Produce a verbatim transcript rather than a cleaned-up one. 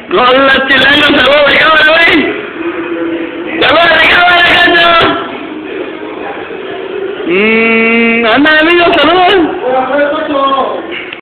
Hola, chilenos, saludos de cámara, güey. Saludos de cámara, cacho. Mmm, anda, amigo, saludos.